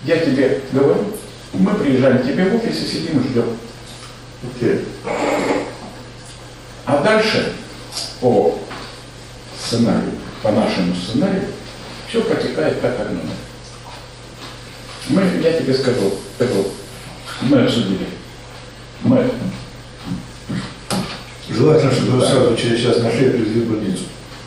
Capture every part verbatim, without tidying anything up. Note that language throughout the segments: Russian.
Я тебе говорю, мы приезжаем к тебе в офис и сидим и ждем. Окей. А дальше по сценарию, по нашему сценарию, все протекает как одно. Мы, я тебе скажу, скажу, мы обсудили. Мы. Желательно, чтобы вы сразу через час нашли и привезли в больницу.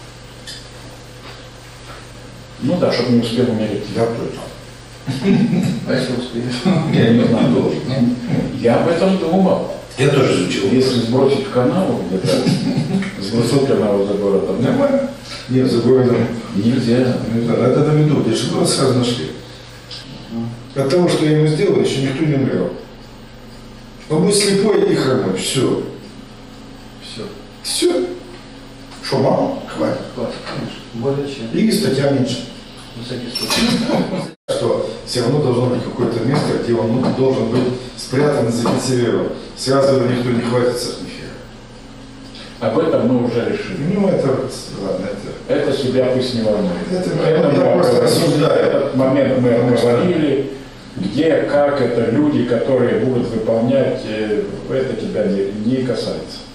Ну да, чтобы не успел умереть. Я точно. А если успеешь? Я не знаю, должен. Я об этом думал. Я тоже изучил. Если сбросить в канаву где-то, сбросить канаву за городом, Нормально? Нет, за городом. Нельзя. Нельзя. Это на виду, где же город сразу нашли. От того, что я ему сделал, еще никто не умирал. Он будет слепой и хромой. Все. Все. Все. Что, мало? Хватит. Хватит, конечно. Более чем. И статья меньше. На всякий случай. Что все равно должно быть какое-то место, где он ну, должен быть спрятан и зафиксирован. Сразу его никто не хватится с нифига. Об этом мы уже решили. Ну, это, ладно, это... Это себя пусть не волнует. Это, Это я мы просто обговорили. рассуждаю. Этот момент мы обговорили. Где, как это люди, которые будут выполнять, э, это тебя не, не касается.